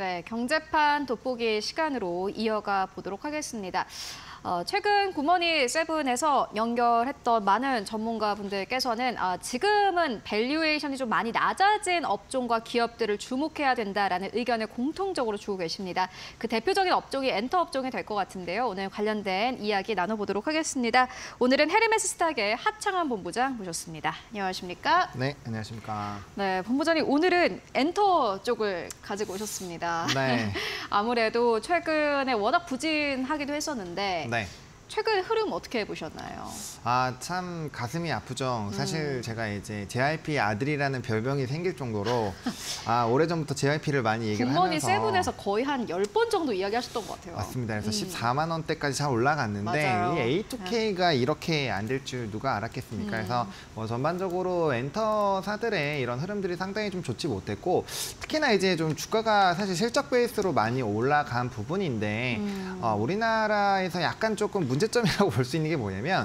네, 경제판 돋보기 시간으로 이어가 보도록 하겠습니다. 최근 굿모닝 세븐에서 연결했던 많은 전문가분들께서는 지금은 밸류에이션이 좀 많이 낮아진 업종과 기업들을 주목해야 된다라는 의견을 공통적으로 주고 계십니다. 그 대표적인 업종이 엔터 업종이 될 것 같은데요. 오늘 관련된 이야기 나눠보도록 하겠습니다. 오늘은 헤르메스 스탁의 하창한 본부장 모셨습니다. 안녕하십니까? 네, 안녕하십니까? 네, 본부장님 오늘은 엔터 쪽을 가지고 오셨습니다. 네. 아무래도 최근에 워낙 부진하기도 했었는데 네. 최근 흐름 어떻게 보셨나요? 참 가슴이 아프죠. 사실 제가 이제 JYP 아들이라는 별명이 생길 정도로 오래전부터 JYP를 많이 얘기를 하면서 굿모닝 세븐에서 거의 한 10번 정도 이야기하셨던 것 같아요. 맞습니다. 그래서 14만 원대까지 잘 올라갔는데 맞아요. 이 A2K가 이렇게 안 될 줄 누가 알았겠습니까? 그래서 전반적으로 엔터사들의 이런 흐름들이 상당히 좀 좋지 못했고 특히나 이제 좀 주가가 사실 실적 베이스로 많이 올라간 부분인데 우리나라에서 약간 조금 문제점이라고 볼 수 있는 게 뭐냐면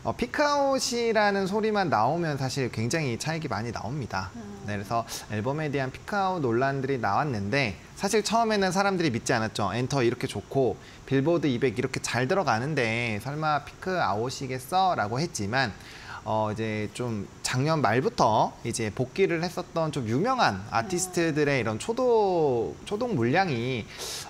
피크아웃이라는 소리만 나오면 사실 굉장히 차익이 많이 나옵니다. 네, 그래서 앨범에 대한 피크아웃 논란들이 나왔는데 사실 처음에는 사람들이 믿지 않았죠. 엔터 이렇게 좋고 빌보드 200 이렇게 잘 들어가는데 설마 피크아웃이겠어? 라고 했지만 이제 좀 작년 말부터 이제 복귀를 했었던 좀 유명한 아티스트들의 이런 초동 물량이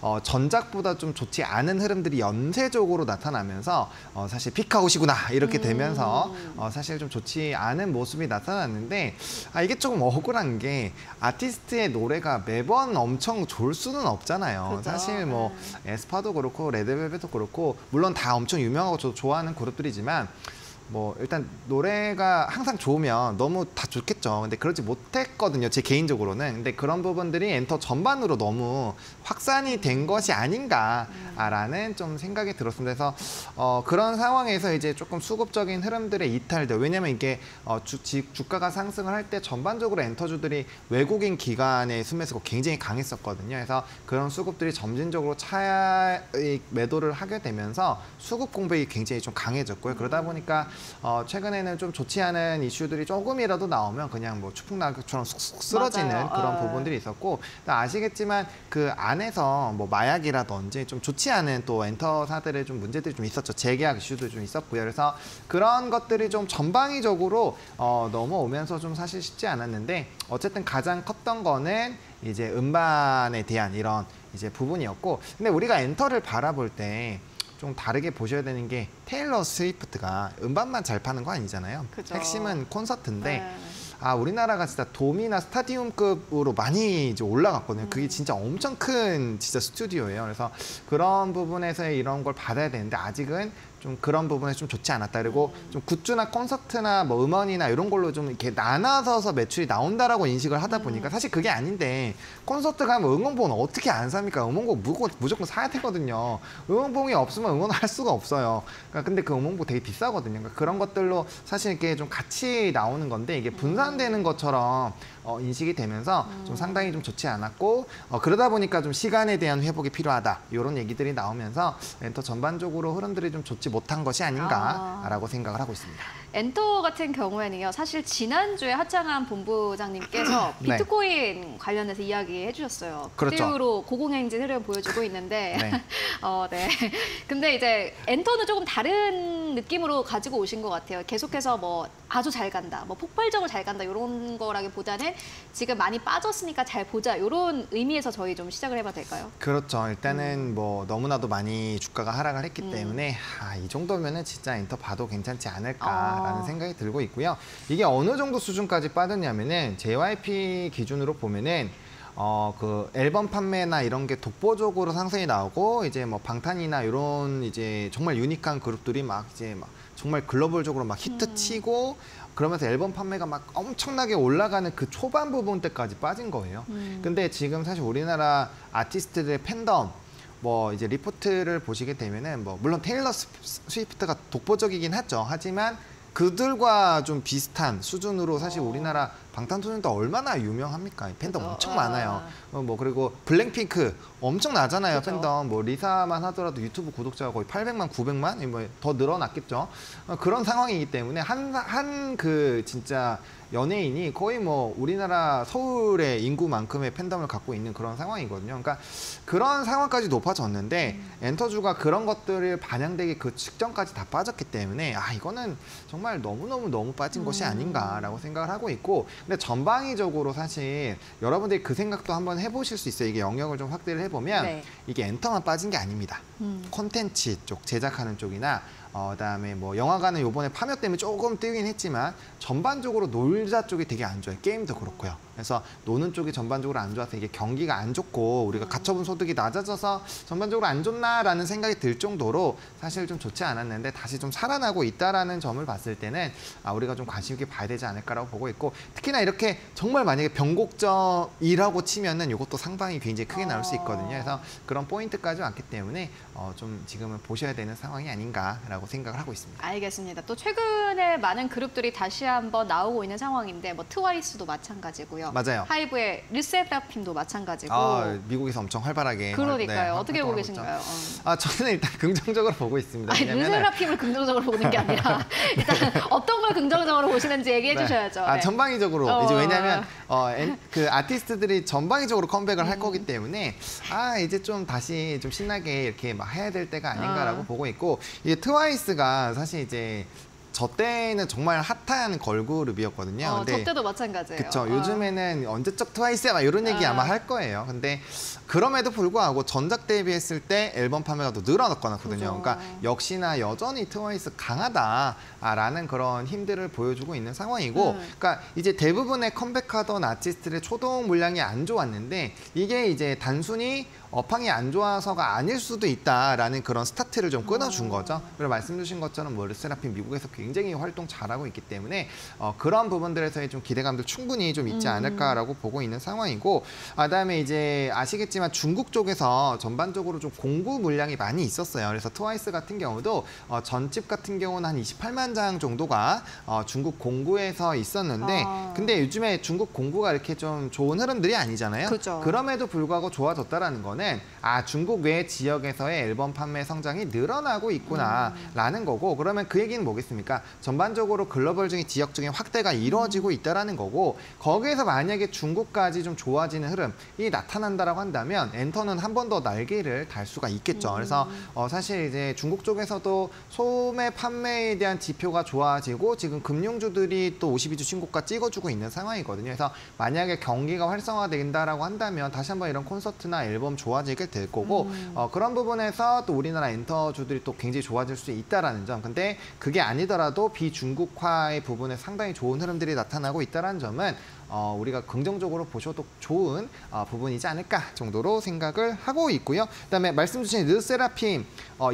전작보다 좀 좋지 않은 흐름들이 연쇄적으로 나타나면서 사실 피크아웃이구나 이렇게 되면서 사실 좀 좋지 않은 모습이 나타났는데 이게 조금 억울한 게 아티스트의 노래가 매번 엄청 좋을 수는 없잖아요. 그렇죠. 사실 뭐 에스파도 그렇고 레드벨벳도 그렇고 물론 다 엄청 유명하고 저도 좋아하는 그룹들이지만 뭐 일단 노래가 항상 좋으면 너무 다 좋겠죠. 근데 그러지 못했거든요. 제 개인적으로는. 근데 그런 부분들이 엔터 전반으로 너무 확산이 된 것이 아닌가라는 좀 생각이 들었습니다. 그래서 그런 상황에서 이제 조금 수급적인 흐름들의 이탈들. 왜냐면 이게 주가가 상승을 할 때 전반적으로 엔터주들이 외국인 기관의 순매수가 굉장히 강했었거든요. 그래서 그런 수급들이 점진적으로 차익 매도를 하게 되면서 수급 공백이 굉장히 좀 강해졌고요. 그러다 보니까 최근에는 좀 좋지 않은 이슈들이 조금이라도 나오면 그냥 뭐 추풍낙엽처럼 쑥쑥 쓰러지는 맞아요. 그런 부분들이 있었고 아시겠지만 그 안에서 뭐 마약이라든지 좀 좋지 않은 또 엔터사들의 좀 문제들이 좀 있었죠. 재계약 이슈도 좀 있었고요. 그래서 그런 것들이 좀 전방위적으로 넘어오면서 좀 사실 쉽지 않았는데 어쨌든 가장 컸던 거는 이제 음반에 대한 이런 이제 부분이었고 근데 우리가 엔터를 바라볼 때 좀 다르게 보셔야 되는 게 테일러 스위프트가 음반만 잘 파는 거 아니잖아요. 그죠. 핵심은 콘서트인데 네. 우리나라가 진짜 돔이나 스타디움급으로 많이 이제 올라갔거든요. 그게 진짜 엄청 큰 진짜 스튜디오예요. 그래서 그런 부분에서 이런 걸 받아야 되는데 아직은 좀 그런 부분에 좀 좋지 않았다. 그리고 좀 굿즈나 콘서트나 뭐 음원이나 이런 걸로 좀 이렇게 나눠서 매출이 나온다라고 인식을 하다 보니까 사실 그게 아닌데 콘서트 가면 응원봉은 어떻게 안 삽니까? 응원봉 무조건 사야 되거든요. 응원봉이 없으면 응원을 할 수가 없어요. 그러니까 근데 그 응원봉 되게 비싸거든요. 그러니까 그런 것들로 사실 이게 좀 같이 나오는 건데 이게 분산되는 것처럼 인식이 되면서 좀 상당히 좀 좋지 않았고 그러다 보니까 좀 시간에 대한 회복이 필요하다. 이런 얘기들이 나오면서 엔터 전반적으로 흐름들이 좀 좋지 못한 것이 아닌가라고 생각을 하고 있습니다. 엔터 같은 경우에는요. 사실 지난주에 하창한 본부장님께서 네. 비트코인 관련해서 이야기해 주셨어요. 그렇죠. 그대로 고공행진 흐름 보여주고 있는데 네. 네. 근데 이제 엔터는 조금 다른 느낌으로 가지고 오신 것 같아요. 계속해서 뭐 아주 잘 간다, 뭐 폭발적으로 잘 간다 이런 거라기보다는 지금 많이 빠졌으니까 잘 보자 이런 의미에서 저희 좀 시작을 해봐도 될까요? 그렇죠. 일단은 뭐 너무나도 많이 주가가 하락을 했기 때문에 이 정도면은 진짜 엔터 봐도 괜찮지 않을까라는 생각이 들고 있고요. 이게 어느 정도 수준까지 빠졌냐면은 JYP 기준으로 보면은 그 앨범 판매나 이런 게 독보적으로 상승이 나오고 이제 뭐 방탄이나 이런 이제 정말 유니크한 그룹들이 막 정말 글로벌적으로 막 히트치고 그러면서 앨범 판매가 막 엄청나게 올라가는 그 초반 부분 때까지 빠진 거예요. 근데 지금 사실 우리나라 아티스트들의 팬덤 뭐 이제 리포트를 보시게 되면은 뭐 물론 테일러 스위프트가 독보적이긴 하죠. 하지만 그들과 좀 비슷한 수준으로 사실 우리나라 방탄소년단 얼마나 유명합니까? 팬덤 그죠. 엄청 많아요. 뭐 그리고 블랙핑크 엄청 나잖아요. 그죠. 팬덤. 뭐 리사만 하더라도 유튜브 구독자가 거의 800만, 900만 뭐 더 늘어났겠죠. 그런 상황이기 때문에 한 그 진짜 연예인이 거의 뭐 우리나라 서울의 인구만큼의 팬덤을 갖고 있는 그런 상황이거든요. 그러니까 그런 상황까지 높아졌는데 엔터주가 그런 것들을 반영되게 그 직전까지 다 빠졌기 때문에 이거는 정말 너무 빠진 것이 아닌가라고 생각을 하고 있고, 근데 전방위적으로 사실 여러분들이 그 생각도 한번 해보실 수 있어요. 이게 영역을 좀 확대를 해보면 네. 이게 엔터만 빠진 게 아닙니다. 콘텐츠 쪽, 제작하는 쪽이나 그다음에 뭐 영화관은 요번에 파묘 때문에 조금 뜨긴 했지만 전반적으로 놀자 쪽이 되게 안 좋아요. 게임도 그렇고요. 그래서 노는 쪽이 전반적으로 안 좋아서 이게 경기가 안 좋고 우리가 가처분 소득이 낮아져서 전반적으로 안 좋나라는 생각이 들 정도로 사실 좀 좋지 않았는데 다시 좀 살아나고 있다라는 점을 봤을 때는 우리가 좀 관심 있게 봐야 되지 않을까라고 보고 있고, 특히나 이렇게 정말 만약에 변곡점이라고 치면은 이것도 상당히 굉장히 크게 나올 수 있거든요. 그래서 그런 포인트까지 왔기 때문에 좀 지금은 보셔야 되는 상황이 아닌가라고 생각을 하고 있습니다. 알겠습니다. 또 최근에 많은 그룹들이 다시 한번 나오고 있는 상황인데 뭐 트와이스도 마찬가지고요. 맞아요. 하이브의 르세라핌도 마찬가지고. 미국에서 엄청 활발하게. 그러니까요. 어떻게 보고 활동하고 계신가요? 있죠. 저는 일단 긍정적으로 보고 있습니다. 아니, 르세라핌을 긍정적으로 보는 게 아니라 일단 어떤 걸 긍정적으로 보시는지 얘기해 주셔야죠. 네. 전방위적으로 이제 왜냐하면 그 아티스트들이 전방위적으로 컴백을 할 거기 때문에 이제 좀 다시 좀 신나게 이렇게 막 해야 될 때가 아닌가라고 보고 있고, 이게 트와이스가 사실 이제 저 때는 정말 핫한 걸그룹이었거든요. 근데 저 때도 마찬가지예요. 그쵸. 요즘에는 언제적 트와이스야 막 이런 얘기 아마 할 거예요. 근데 그럼에도 불구하고 전작 데뷔했을 때 앨범 판매가 더 늘어났거든요. 그러니까 역시나 여전히 트와이스 강하다라는 그런 힘들을 보여주고 있는 상황이고, 그러니까 이제 대부분의 컴백하던 아티스트의 초동 물량이 안 좋았는데 이게 이제 단순히 업황이 안 좋아서가 아닐 수도 있다라는 그런 스타트를 좀 끊어준 거죠. 그리고 말씀 주신 것처럼 뭐 르세라핌 미국에서 굉장히 활동 잘하고 있기 때문에 그런 부분들에서의 좀 기대감도 충분히 좀 있지 않을까라고 보고 있는 상황이고, 그다음에 이제 아시겠지만 중국 쪽에서 전반적으로 좀 공구 물량이 많이 있었어요. 그래서 트와이스 같은 경우도 전집 같은 경우는 한 28만 장 정도가 중국 공구에서 있었는데 근데 요즘에 중국 공구가 이렇게 좀 좋은 흐름들이 아니잖아요. 그죠. 그럼에도 불구하고 좋아졌다라는 거는 중국 외 지역에서의 앨범 판매 성장이 늘어나고 있구나라는 거고, 그러면 그 얘기는 뭐겠습니까? 전반적으로 글로벌적인 지역적인 확대가 이루어지고 있다라는 거고, 거기에서 만약에 중국까지 좀 좋아지는 흐름이 나타난다라고 한다면 엔터는 한 번 더 날개를 달 수가 있겠죠. 그래서 사실 이제 중국 쪽에서도 소매 판매에 대한 지표가 좋아지고 지금 금융주들이 또 52주 신고가 찍어주고 있는 상황이거든요. 그래서 만약에 경기가 활성화된다라고 한다면 다시 한번 이런 콘서트나 앨범 좋아지게 될 거고, 그런 부분에서 또 우리나라 엔터주들이 또 굉장히 좋아질 수 있다라는 점. 근데 그게 아니더라도 비중국화의 부분에 상당히 좋은 흐름들이 나타나고 있다는 점은 우리가 긍정적으로 보셔도 좋은 부분이지 않을까 정도로 생각을 하고 있고요. 그다음에 말씀 주신 르세라핌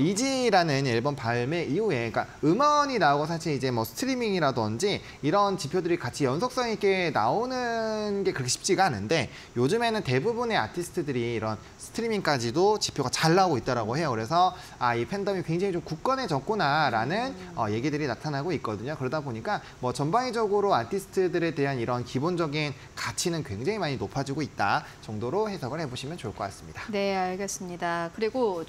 이지라는 앨범 발매 이후에, 그러니까 음원이 나오고 사실 이제 뭐 스트리밍이라든지 이런 지표들이 같이 연속성 있게 나오는 게 그렇게 쉽지가 않은데 요즘에는 대부분의 아티스트들이 이런 스트리밍까지도 지표가 잘 나오고 있다라고 해요. 그래서 이 팬덤이 굉장히 좀 굳건해졌구나라는 얘기들이 나타나고 있거든요. 그러다 보니까 뭐 전방위적으로 아티스트들에 대한 이런 기본적인 가치는 굉장히 많이 높아지고 있다 정도로 해석을 해보시면 좋을 것 같습니다. 네, 알겠습니다. 그리고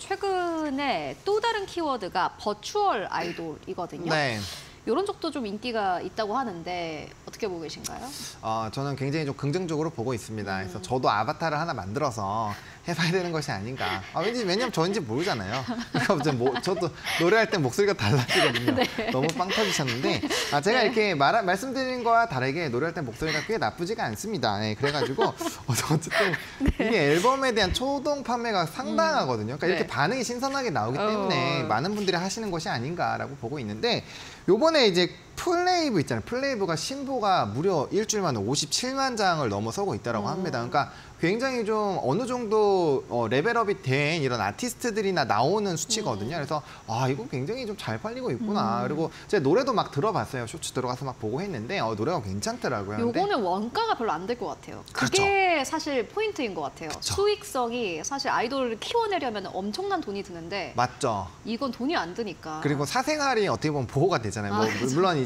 최근에 또 다른 키워드가 버추얼 아이돌이거든요. 네. 이런 쪽도 좀 인기가 있다고 하는데 어떻게 보고 계신가요? 저는 굉장히 좀 긍정적으로 보고 있습니다. 그래서 저도 아바타를 하나 만들어서 해봐야 되는 것이 아닌가. 왜냐면 저인지 모르잖아요. 그러니까 저도 노래할 때 목소리가 달라지거든요. 네. 너무 빵 터지셨는데 제가 이렇게 말씀드린 거와 다르게 노래할 때 목소리가 꽤 나쁘지가 않습니다. 네, 그래가지고 어쨌든 이게 앨범에 대한 초동 판매가 상당하거든요. 그러니까 이렇게 반응이 신선하게 나오기 때문에 많은 분들이 하시는 것이 아닌가라고 보고 있는데, 요번에 이제 플레이브 있잖아요. 플레이브가 신보가 무려 일주일 만에 57만 장을 넘어서고 있다고 합니다. 그러니까 굉장히 좀 어느 정도 레벨업이 된 이런 아티스트들이나 나오는 수치거든요. 그래서 이거 굉장히 좀 잘 팔리고 있구나. 그리고 제가 노래도 막 들어봤어요. 쇼츠 들어가서 막 보고 했는데 노래가 괜찮더라고요. 요거는 원가가 별로 안 될 것 같아요. 그게 사실 포인트인 것 같아요. 그렇죠. 수익성이 사실 아이돌을 키워내려면 엄청난 돈이 드는데 맞죠. 이건 돈이 안 드니까. 그리고 사생활이 어떻게 보면 보호가 되잖아요. 물론 이제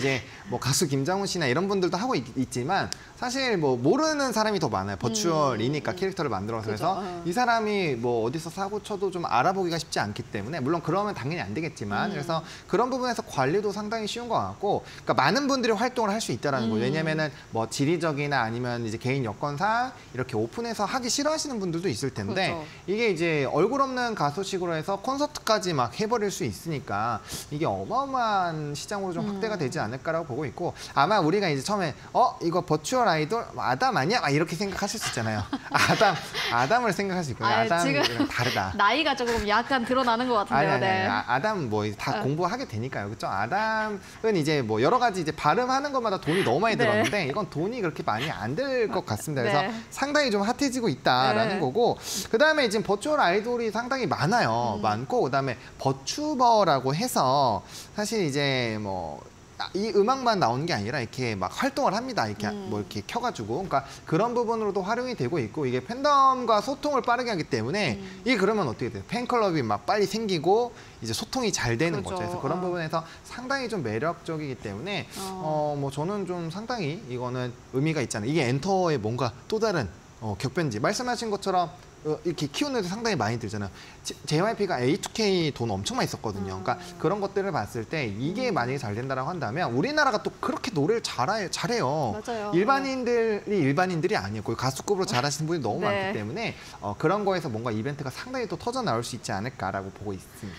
이제 뭐 가수 김장훈 씨나 이런 분들도 하고 있지만 사실 뭐 모르는 사람이 더 많아요. 버추얼이니까 캐릭터를 만들어서 그죠. 그래서 이 사람이 뭐 어디서 사고 쳐도 좀 알아보기가 쉽지 않기 때문에 물론 그러면 당연히 안 되겠지만 그래서 그런 부분에서 관리도 상당히 쉬운 것 같고 그러니까 많은 분들이 활동을 할 수 있다라는 거예요. 왜냐면은 뭐 지리적이나 아니면 이제 개인 여건상 이렇게 오픈해서 하기 싫어하시는 분들도 있을 텐데 그렇죠. 이게 이제 얼굴 없는 가수식으로 해서 콘서트까지 막 해버릴 수 있으니까 이게 어마어마한 시장으로 좀 확대가 되지 않을까라고 보고 있고 아마 우리가 이제 처음에 이거 버추얼 아이돌 아담 아니야? 막 이렇게 생각하실 수 있잖아요. 아담을 생각할 수 있고요. 아담이랑 지금 다르다. 나이가 조금 약간 드러나는 것 같은데요. 아니, 네. 아담 뭐 다 공부하게 되니까요. 그렇죠? 아담은 이제 뭐 여러 가지 이제 발음하는 것마다 돈이 너무 많이 네. 들었는데 이건 돈이 그렇게 많이 안 들 것 같습니다. 그래서 네. 상당히 좀 핫해지고 있다라는 네. 거고 그다음에 지금 버추얼 아이돌이 상당히 많아요. 많고 그다음에 버추버라고 해서 사실 이제 뭐 이 음악만 나오는 게 아니라 이렇게 막 활동을 합니다. 이렇게 뭐 이렇게 켜가지고, 그러니까 그런 부분으로도 활용이 되고 있고 이게 팬덤과 소통을 빠르게 하기 때문에 이게 그러면 어떻게 돼요? 팬클럽이 막 빨리 생기고 이제 소통이 잘 되는 그렇죠. 거죠. 그래서 그런 부분에서 상당히 좀 매력적이기 때문에 뭐 저는 좀 상당히 이거는 의미가 있잖아요. 이게 엔터의 뭔가 또 다른 격변지. 말씀하신 것처럼 이렇게 키우는 데 상당히 많이 들잖아요. JYP가 A2K 돈 엄청 많이 썼거든요. 그러니까 그런 것들을 봤을 때 이게 만약에 잘 된다고 한다면 우리나라가 또 그렇게 노래를 잘해요. 맞아요. 일반인들이 아니고 가수급으로 잘하시는 분이 너무 네. 많기 때문에 그런 거에서 뭔가 이벤트가 상당히 또 터져 나올 수 있지 않을까라고 보고 있습니다.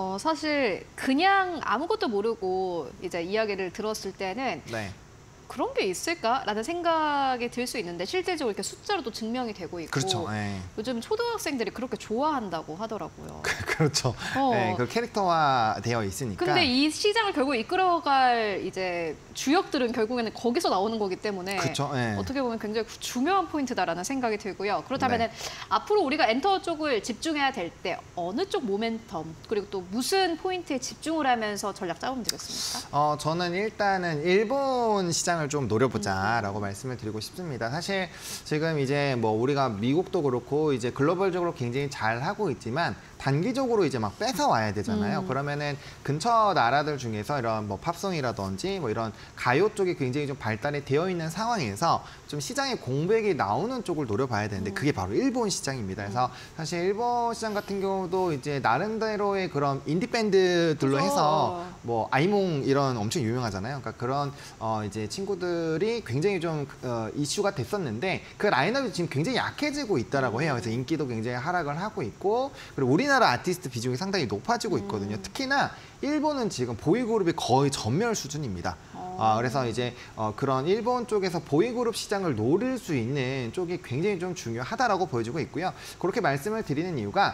사실 그냥 아무것도 모르고 이제 이야기를 들었을 때는 네. 그런 게 있을까라는 생각이 들 수 있는데 실질적으로 이렇게 숫자로도 증명이 되고 있고 그렇죠. 네. 요즘 초등학생들이 그렇게 좋아한다고 하더라고요. 그렇죠. 네, 그 캐릭터화 되어 있으니까. 근데 이 시장을 결국 이끌어갈 이제 주역들은 결국에는 거기서 나오는 거기 때문에 그렇죠. 네. 어떻게 보면 굉장히 중요한 포인트다라는 생각이 들고요. 그렇다면은 네. 앞으로 우리가 엔터 쪽을 집중해야 될 때 어느 쪽 모멘텀 그리고 또 무슨 포인트에 집중을 하면서 전략 짜보면 되겠습니까? 저는 일단은 일본 시장을 좀 노려보자라고 말씀을 드리고 싶습니다. 사실 지금 이제 뭐 우리가 미국도 그렇고 이제 글로벌적으로 굉장히 잘 하고 있지만 단기적으로 이제 막 뺏어 와야 되잖아요. 그러면은 근처 나라들 중에서 이런 뭐 팝송이라든지 뭐 이런 가요 쪽이 굉장히 좀 발달이 되어 있는 상황에서 좀 시장에 공백이 나오는 쪽을 노려봐야 되는데 그게 바로 일본 시장입니다. 그래서 사실 일본 시장 같은 경우도 이제 나름대로의 그런 인디 밴드들로 해서 뭐 아이몽 이런 엄청 유명하잖아요. 그러니까 그런 이제 친구들이 굉장히 좀 이슈가 됐었는데 그 라인업이 지금 굉장히 약해지고 있다라고 해요. 그래서 인기도 굉장히 하락을 하고 있고 그리고 우리나라 아티스트 비중이 상당히 높아지고 있거든요. 특히나 일본은 지금 보이그룹이 거의 전멸 수준입니다. 그래서 이제 그런 일본 쪽에서 보이그룹 시장을 노릴 수 있는 쪽이 굉장히 좀 중요하다라고 보여지고 있고요. 그렇게 말씀을 드리는 이유가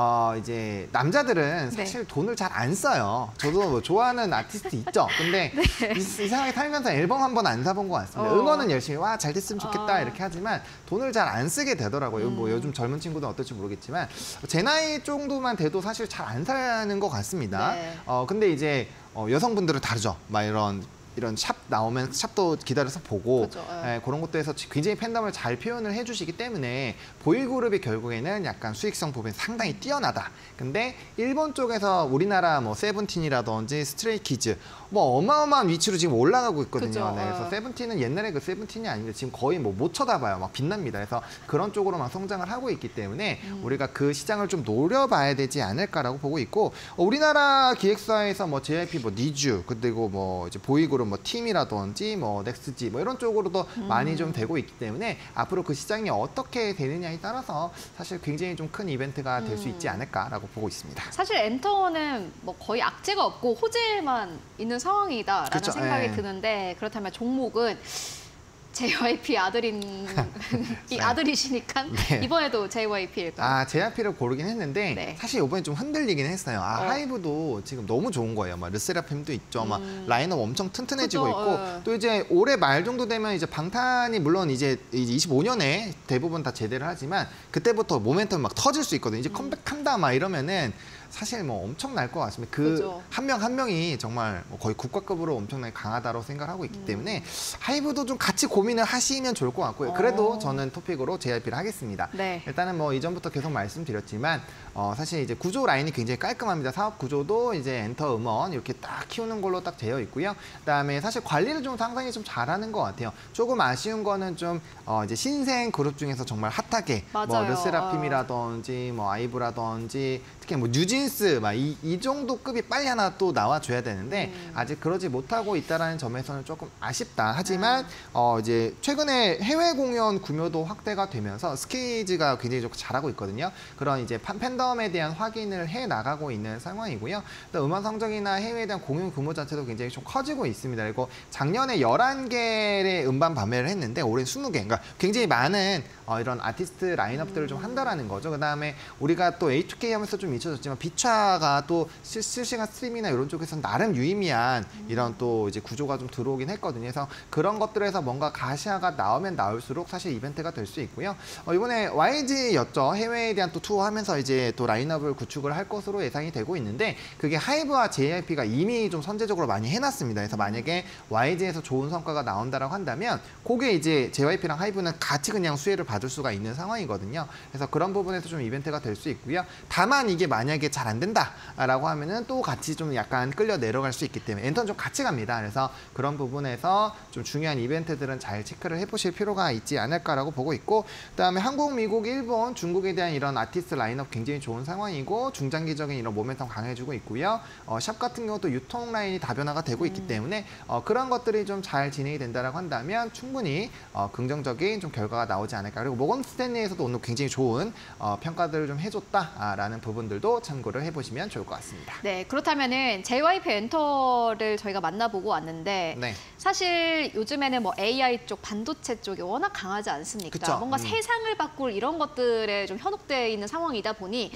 이제 남자들은 사실 돈을 잘 안 써요. 저도 뭐 좋아하는 아티스트 있죠. 근데 이상하게 살면서 앨범 한 번 안 사본 것 같습니다. 응원은 열심히 와 잘 됐으면 좋겠다 이렇게 하지만 돈을 잘 안 쓰게 되더라고요. 뭐 요즘 젊은 친구들은 어떨지 모르겠지만 제 나이 정도만 돼도 사실 잘 안 사는 것 같습니다. 네. 근데 이제 여성분들은 다르죠. 막 이런 샵 나오면 샵도 기다려서 보고 그렇죠. 그런 것도 해서 굉장히 팬덤을 잘 표현을 해주시기 때문에 보이그룹이 결국에는 약간 수익성 부분이 상당히 뛰어나다. 근데 일본 쪽에서 우리나라 뭐 세븐틴이라든지 스트레이키즈 뭐 어마어마한 위치로 지금 올라가고 있거든요. 그렇죠. 네, 그래서 세븐틴은 옛날에 그 세븐틴이 아닌데 지금 거의 뭐 못 쳐다봐요. 막 빛납니다. 그래서 그런 쪽으로만 성장을 하고 있기 때문에 우리가 그 시장을 좀 노려봐야 되지 않을까라고 보고 있고 우리나라 기획사에서 뭐 JYP 뭐 니쥬 그리고 뭐 이제 보이그룹 뭐 팀이라든지 뭐 넥스지 뭐 이런 쪽으로도 많이 좀 되고 있기 때문에 앞으로 그 시장이 어떻게 되느냐에 따라서 사실 굉장히 좀 큰 이벤트가 될 수 있지 않을까라고 보고 있습니다. 사실 엔터는 뭐 거의 악재가 없고 호재만 있는 상황이다라는 그렇죠. 생각이 드는데 그렇다면 종목은 JYP 아들이시니까 네. 이번에도 JYP일까요? JYP를 고르긴 했는데 네. 사실 이번에 좀 흔들리긴 했어요. 하이브도 지금 너무 좋은 거예요. 막 르세라핌도 있죠. 막 라인업 엄청 튼튼해지고 그죠, 있고 또 이제 올해 말 정도 되면 이제 방탄이 물론 이제 25년에 대부분 다 제대를 하지만 그때부터 모멘텀 막 터질 수 있거든요. 이제 컴백한다 막 이러면은 사실 뭐 엄청날 것 같습니다. 그죠. 한 명 한 명이 정말 뭐 거의 국가급으로 엄청나게 강하다고 생각하고 있기 때문에 하이브도 좀 같이 고민을 하시면 좋을 것 같고요. 그래도 저는 토픽으로 JYP를 하겠습니다. 네. 일단은 뭐 이전부터 계속 말씀드렸지만 사실 이제 구조 라인이 굉장히 깔끔합니다. 사업 구조도 이제 엔터 음원 이렇게 딱 키우는 걸로 딱 되어 있고요. 그다음에 사실 관리를 좀 상당히 좀 잘하는 것 같아요. 조금 아쉬운 거는 좀 이제 신생 그룹 중에서 정말 핫하게 뭐 맞아요. 르세라핌이라든지 뭐 아이브라든지 특히 뭐 뉴진스 막 이 정도 급이 빨리 하나 또 나와줘야 되는데 아직 그러지 못하고 있다라는 점에서는 조금 아쉽다. 하지만 이제 최근에 해외 공연 규모도 확대가 되면서 스케이지가 굉장히 좀 잘하고 있거든요. 그런 이제 팬덤에 대한 확인을 해 나가고 있는 상황이고요. 또 음원 성적이나 해외에 대한 공연 규모 자체도 굉장히 좀 커지고 있습니다. 그리고 작년에 11개의 음반 발매를 했는데 올해 20개. 그러니까 굉장히 많은 이런 아티스트 라인업들을 좀 한다라는 거죠. 그다음에 우리가 또 A2K 하면서 좀 잊혀졌지만 비차가 또 실시간 스트리밍이나 이런 쪽에서는 나름 유의미한 이런 또 이제 구조가 좀 들어오긴 했거든요. 그래서 그런 것들에서 뭔가 가시화가 나오면 나올수록 사실 이벤트가 될 수 있고요. 이번에 YG였죠. 해외에 대한 또 투어하면서 이제 또 라인업을 구축을 할 것으로 예상이 되고 있는데 그게 하이브와 JYP가 이미 좀 선제적으로 많이 해놨습니다. 그래서 만약에 YG에서 좋은 성과가 나온다라고 한다면 그게 이제 JYP랑 하이브는 같이 그냥 수혜를 받을 수가 있는 상황이거든요. 그래서 그런 부분에서 좀 이벤트가 될 수 있고요. 다만 이게 만약에 잘 안 된다라고 하면은 또 같이 좀 약간 끌려 내려갈 수 있기 때문에 엔터는 좀 같이 갑니다. 그래서 그런 부분에서 좀 중요한 이벤트들은 잘 체크를 해보실 필요가 있지 않을까라고 보고 있고 그다음에 한국, 미국, 일본, 중국에 대한 이런 아티스트 라인업 굉장히 좋은 상황이고 중장기적인 이런 모멘텀 강해지고 있고요. 샵 같은 경우도 유통 라인이 다변화가 되고 있기 때문에 그런 것들이 좀 잘 진행이 된다라고 한다면 충분히 긍정적인 좀 결과가 나오지 않을까. 그리고 모건 스탠리에서도 오늘 굉장히 좋은 평가들을 좀 해줬다라는 부분들도 참고를 해보시면 좋을 것 같습니다. 네, 그렇다면은 JYP 엔터를 저희가 만나보고 왔는데 네. 사실 요즘에는 뭐 AI 쪽, 반도체 쪽이 워낙 강하지 않습니까? 그쵸. 뭔가 세상을 바꿀 이런 것들에 좀 현혹되어 있는 상황이다 보니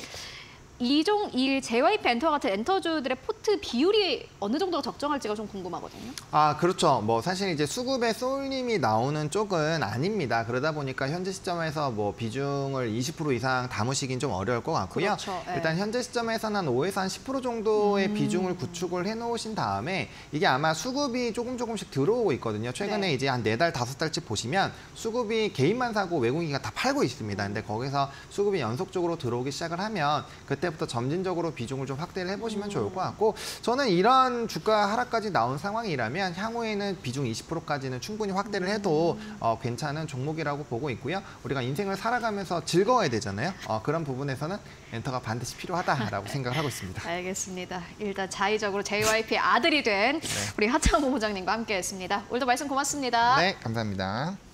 이 JYP 엔터 같은 엔터주들의 포트 비율이 어느 정도가 적정할지가 좀 궁금하거든요. 그렇죠. 뭐 사실 이제 수급에 소울님이 나오는 쪽은 아닙니다. 그러다 보니까 현재 시점에서 뭐 비중을 20% 이상 담으시긴 좀 어려울 것 같고요. 그렇죠. 네. 일단 현재 시점에서는 한 5에서 한 10% 정도의 비중을 구축을 해놓으신 다음에 이게 아마 수급이 조금씩 들어오고 있거든요. 최근에 네. 이제 한 4달, 5달치 보시면 수급이 개인만 사고 외국인이 다 팔고 있습니다. 근데 거기서 수급이 연속적으로 들어오기 시작을 하면 그때부터 점진적으로 비중을 좀 확대를 해보시면 좋을 것 같고 저는 이런 주가 하락까지 나온 상황이라면 향후에는 비중 20%까지는 충분히 확대를 해도 괜찮은 종목이라고 보고 있고요. 우리가 인생을 살아가면서 즐거워야 되잖아요. 그런 부분에서는 엔터가 반드시 필요하다라고 생각을 하고 있습니다. 알겠습니다. 일단 자의적으로 JYP의 아들이 된 우리 하창모 부장님과 함께했습니다. 오늘도 말씀 고맙습니다. 네, 감사합니다.